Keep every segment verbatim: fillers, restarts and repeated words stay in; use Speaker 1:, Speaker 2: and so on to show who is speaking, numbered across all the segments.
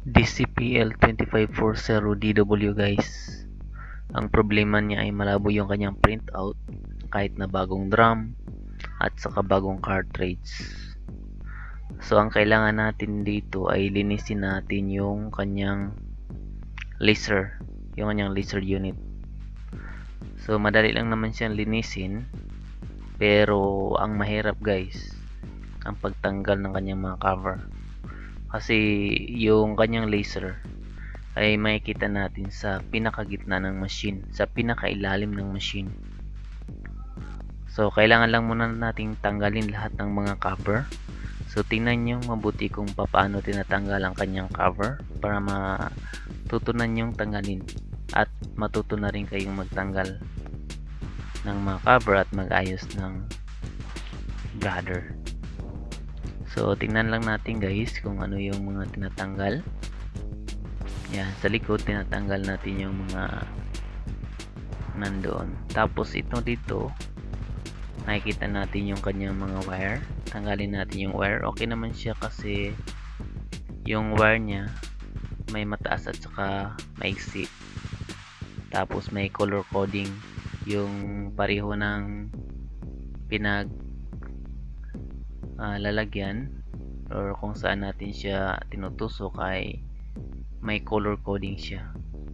Speaker 1: D C P L two five four zero D W guys. Ang problema niya ay malabo yung kanyang printout kahit na bagong drum at saka bagong cartridge. So ang kailangan natin dito ay linisin natin yung kanyang laser, yung kanyang laser unit. So madali lang naman siyang linisin, pero ang mahirap guys ang pagtanggal ng kanyang mga cover. Kasi yung kanyang laser ay makikita natin sa pinakagitna ng machine, sa pinakailalim ng machine. So kailangan lang muna nating tanggalin lahat ng mga cover. So tingnan nyo mabuti kung paano tinatanggal ang kanyang cover para matutunan nyong tanggalin at matuto na rin kayong magtanggal ng mga cover at mag-ayos ng brother. So tingnan lang natin guys kung ano yung mga tinatanggal. Yan, sa likod tinatanggal natin yung mga nandoon. Tapos ito dito nakikita natin yung kanyang mga wire. Tanggalin natin yung wire. Okay naman siya kasi yung wire niya may mataas at saka maiksi. Tapos may color coding yung pareho ng pinag uh, lalagyan or kung saan natin siya tinutusok ay may color coding siya.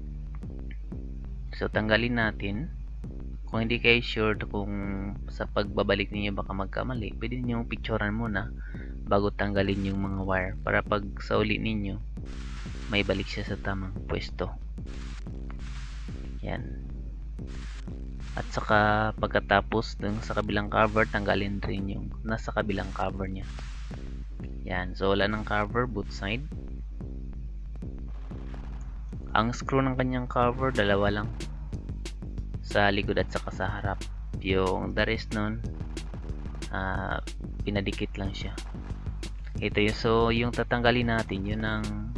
Speaker 1: So tanggalin natin. Kung hindi kayo sure kung sa pagbabalik niyo baka magkamali, pwede niyo picturean muna bago tanggalin yung mga wire para pag sa uli ninyo may balik siya sa tamang pwesto. Yan. At saka pagkatapos dun sa kabilang cover, tanggalin rin yung nasa kabilang cover niya. Yan. So wala ng cover both side. Ang screw ng kanyang cover dalawa lang, sa likod at saka sa harap. Yung the rest nun uh, pinadikit lang siya. Ito yun. So yung tatanggalin natin yun ang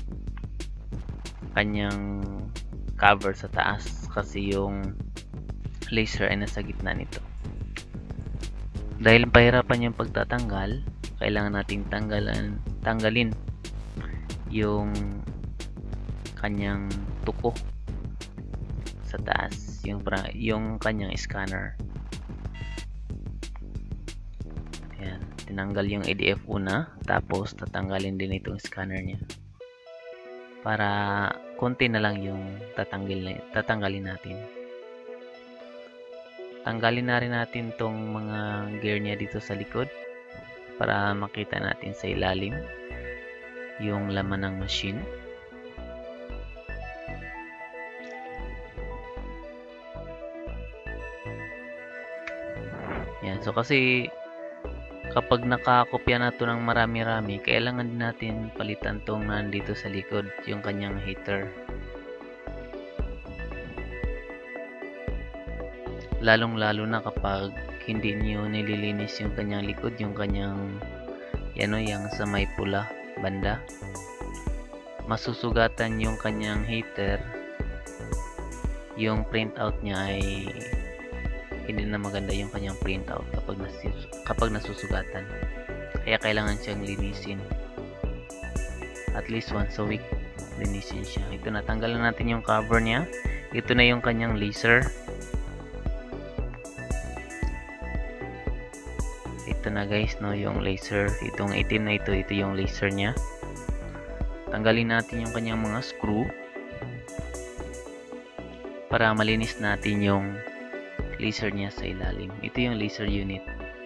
Speaker 1: kanyang cover sa taas kasi yung laser ay nasa gitna nito. Dahil pahirapan yung pagtatanggal, kailangan nating tanggalan, tanggalin yung kanyang tuko sa taas, yung yung kanyang scanner. Ayan, tinanggal yung A D F una, tapos tatanggalin din itong scanner niya para konti na lang yung tatanggalin, tatanggalin natin. Tanggalin na rin natin tong mga gear niya dito sa likod para makita natin sa ilalim yung laman ng machine. Yan. So kasi kapag nakakopya na to ng marami-rami, kailangan din natin palitan tong nandito sa likod, yung kanyang heater. Lalong-lalo na kapag hindi niyo nililinis yung kanyang likod, yung kanyang yan o, yung sa may pula banda. Masusugatan yung kanyang heater. Yung printout niya ay hindi na maganda yung kanyang printout kapag nasus kapag nasusugatan. Kaya kailangan siyang linisin. At least once a week linisin siya. Ito, natanggalan natin yung cover niya. Ito na yung kanyang laser. Ito na guys, no, yung laser. Itong itim na ito, ito yung laser niya. Tanggalin natin yung kanyang mga screw para malinis natin yung laser niya sa ilalim. Ito yung laser unit.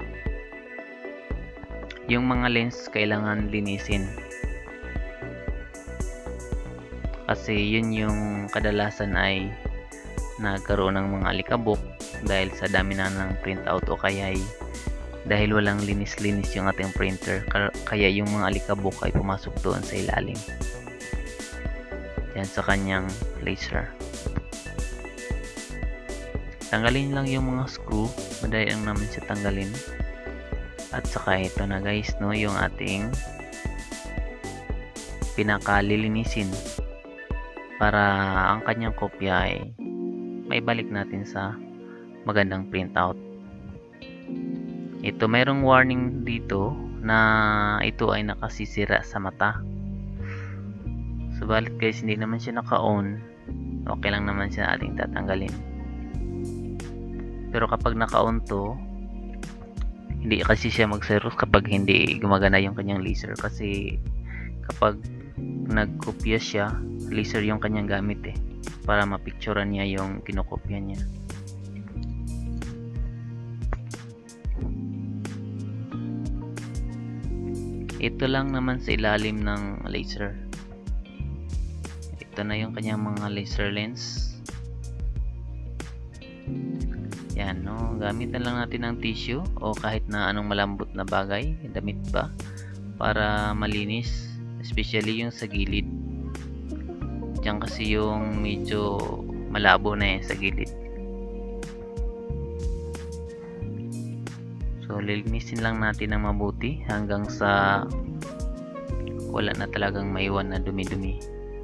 Speaker 1: Yung mga lens kailangan linisin kasi yun yung kadalasan ay nagkaroon ng mga alikabok dahil sa dami na ng printout o kaya ay dahil walang linis-linis yung ating printer, kaya yung mga alikabok ay pumasok doon sa ilalim. Yan sa kanyang laser. Tanggalin lang yung mga screw, madali lang naman siya tanggalin. At saka ito na guys, no, yung ating pinakalilinisin para ang kanyang kopya ay may balik natin sa magandang printout. Ito, mayroong warning dito na ito ay nakasisira sa mata. Subalit guys, hindi naman siya naka-on. Okay lang naman siya ating tatanggalin. Pero kapag naka-on to, hindi kasi siya mag-Xerox kapag hindi gumagana yung kanyang laser. Kasi kapag nagkopya siya, laser yung kanyang gamit eh, para mapicturean niya yung kinokopya niya. Ito lang naman sa ilalim ng laser. Ito na yung kanyang mga laser lens. Yan, no? Gamitan lang natin ng tissue o kahit na anong malambot na bagay, damit ba, para malinis, especially yung sa gilid. Diyan kasi yung medyo malabo na eh sa gilid. So lilinisin lang natin ng mabuti hanggang sa wala na talagang maiwan na dumi-dumi.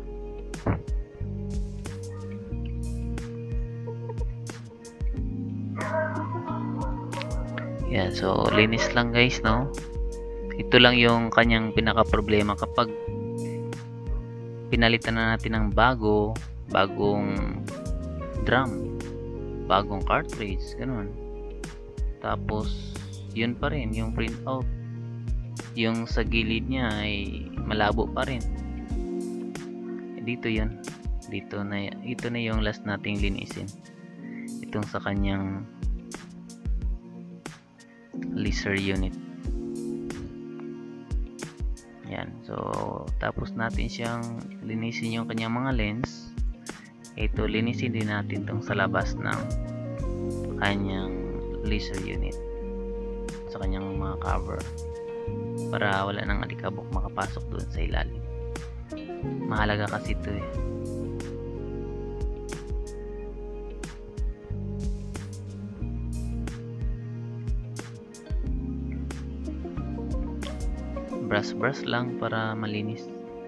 Speaker 1: Yan, so linis lang guys, no? Ito lang yung kanyang pinaka problema kapag pinalitan na natin ng bago, bagong drum, bagong cartridge, ganun. Tapos yun pa rin yung printout, yung sa gilid niya ay malabo pa rin. Dito yun, dito na, ito na yung last nating linisin, itong sa kanyang laser unit. Yan, so tapos natin siyang linisin yung kanyang mga lens. Ito, linisin din natin tong sa labas ng kanyang laser unit, sa kanyang mga cover, para wala nang alikabok makapasok doon sa ilalim. Mahalaga kasi ito eh. Brush brush lang para malinis.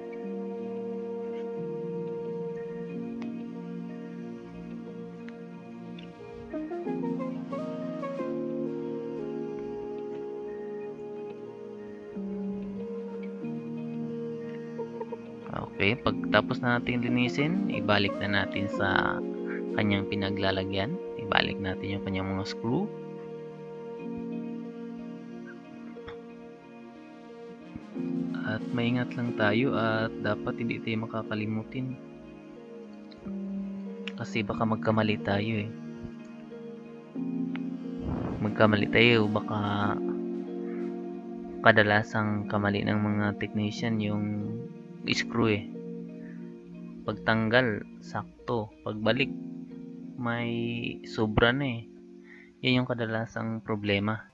Speaker 1: Okay, pagtapos na natin linisin, ibalik na natin sa kanyang pinaglalagyan. Ibalik natin yung kanyang mga screw. At maingat lang tayo at dapat hindi tayo makakalimutin. Kasi baka magkamali tayo eh. Magkamali tayo, baka kadalasang kamali ng mga technician yung screw eh. Pagtanggal sakto, pagbalik may sobra na eh. Yan yung kadalasang problema.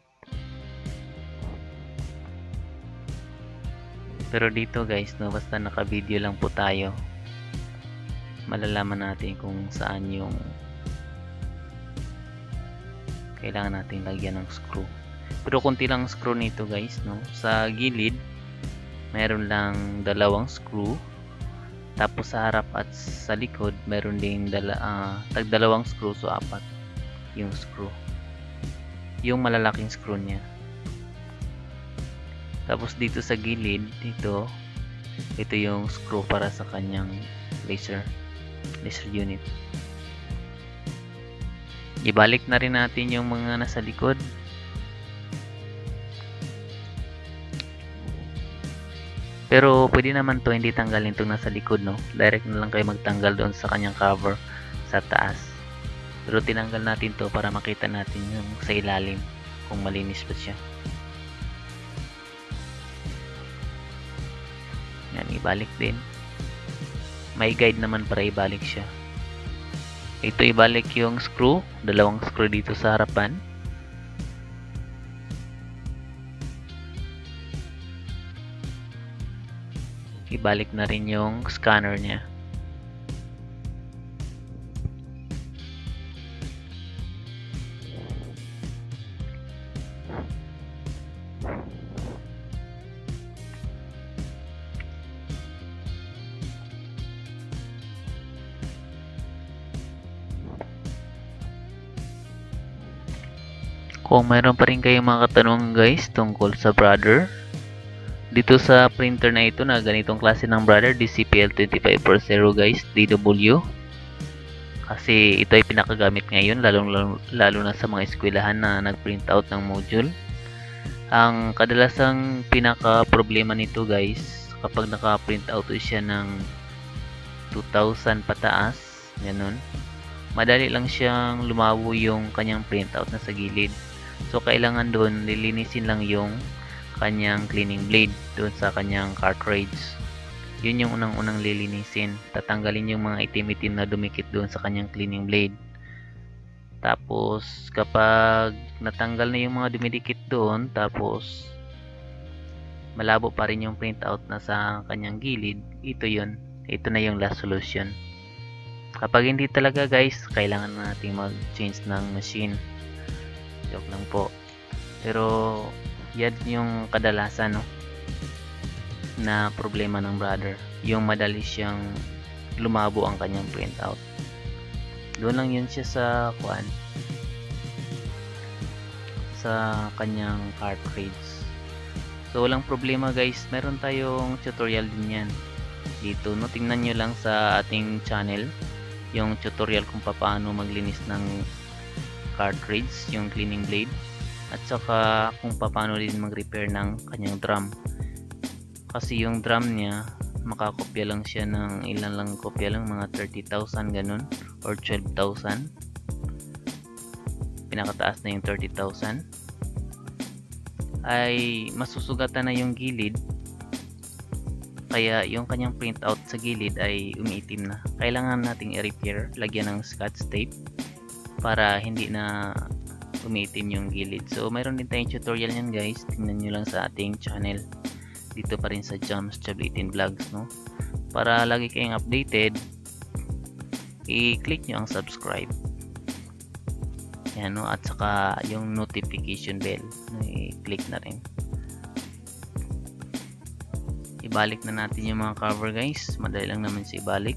Speaker 1: Pero dito guys, no, basta naka-video lang po tayo, malalaman natin kung saan yung kailangan natin lagyan ng screw. Pero konti lang screw nito guys, no. Sa gilid meron lang dalawang screw, tapos sa harap at sa likod meron ding dala, uh, tag dalawang screw, so apat yung screw, yung malalaking screw niya. Tapos dito sa gilid, dito ito yung screw para sa kanyang laser laser unit. Ibalik na rin natin yung mga nasa likod. Pero pwede naman to hindi tanggalin itong nasa likod, no? Direct na lang kayo magtanggal doon sa kanyang cover sa taas. Pero tinanggal natin to para makita natin yung sa ilalim kung malinis pa siya. Yan, ibalik din. May guide naman para ibalik siya. Ito, ibalik yung screw, dalawang screw dito sa harapan. Ibalik na rin yung scanner niya. Kung mayroon pa rin kayong mga katanungan guys tungkol sa brother, Dito sa printer na ito na ganitong klase ng brother, D C P L two five four zero guys, D W. Kasi ito ay pinakagamit ngayon lalo, lalo, lalo na sa mga eskwelahan na nag-print out ng module. Ang kadalasang pinaka problema nito guys, kapag naka-print out siya ng two thousand pataas, ganun, madali lang siyang lumabo yung kanyang printout na sa gilid. So kailangan doon lilinisin lang yung kanyang cleaning blade doon sa kanyang cartridge. Yun yung unang-unang lilinisin. Tatanggalin yung mga itim-itim na dumikit doon sa kanyang cleaning blade. Tapos kapag natanggal na yung mga dumidikit doon, tapos malabo pa rin yung printout na sa kanyang gilid, ito yun. Ito na yung last solution. Kapag hindi talaga guys, kailangan natin mag-change ng machine. Joke lang po. Pero yan yung kadalasan, no, na problema ng brother. Yung madali siyang lumabo ang kanyang printout. Doon lang yun siya sa kuan, sa kanyang cartridge. So walang problema guys, meron tayong tutorial din yan dito, no. Tingnan nyo lang sa ating channel yung tutorial kung paano maglinis ng cartridge, yung cleaning blade, at saka kung paano din mag-repair ng kanyang drum. Kasi yung drum niya, makakopya lang siya ng ilan lang kopya lang, mga thirty thousand ganun, or twelve thousand. Pinakataas na yung thirty thousand. Ay masusugatan na yung gilid. Kaya yung kanyang printout sa gilid ay umiitim na. Kailangan nating i-repair, lagyan ng scotch tape para hindi na umiitim yung gilid. So mayroon din tayong tutorial yan guys, tingnan nyo lang sa ating channel dito pa rin sa Jams Chab eighteen Vlogs, no. Para lagi kayong updated, i-click nyo ang subscribe, yan, no, at saka yung notification bell, i-click na rin. Ibalik na natin yung mga cover guys, madali lang naman siya ibalik.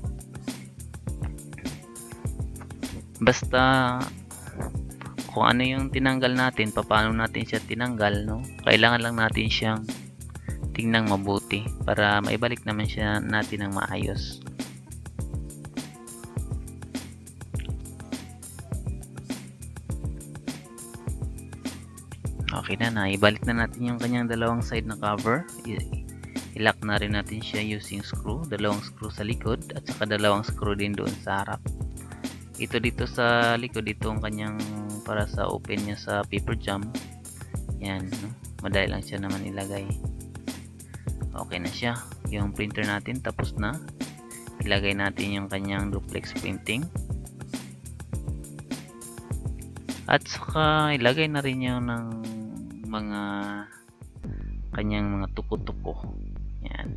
Speaker 1: Basta kung ano yung tinanggal natin, paano natin siya tinanggal, no? Kailangan lang natin siyang tingnan mabuti para maibalik naman siya natin ng maayos. Okay na, na ibalik na natin yung kanyang dalawang side na cover. I-lock na rin natin siya using screw, dalawang screw sa likod at saka dalawang screw din doon sa harap. Ito dito sa likod, ito ang kanyang para sa open niya sa paper jam. Yan, no? Madali lang siya naman ilagay. Okay na siya. Yung printer natin tapos na. Ilagay natin yung kanyang duplex printing. At saka ilagay na rin yung ng mga kanyang mga tuko-tuko. Yan.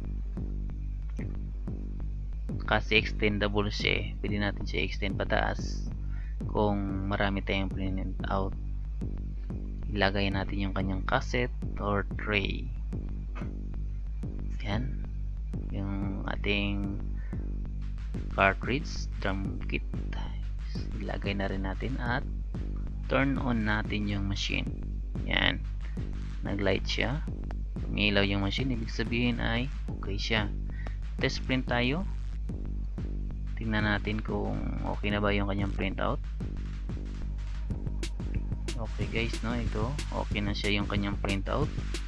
Speaker 1: Kasi extendable siya, eh. Pwede natin siya extend pataas kung marami tayong print out. Ilagay natin yung kanyang cassette or tray. Yan. Yung ating cartridge drum kit. Ilagay na rin natin at turn on natin yung machine. Yan. Nag-light siya. Umilaw yung machine. Ibig sabihin ay okay siya. Test print tayo. Tingnan natin kung okay na ba yung kanyang printout. Okay guys, no, ito okay na siya yung kanyang printout.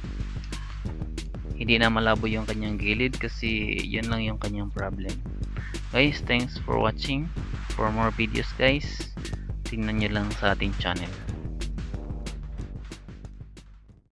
Speaker 1: Hindi na malabo yung kanyang gilid kasi yun lang yung kanyang problem. Guys, thanks for watching. For more videos guys, tingnan nyo lang sa ating channel.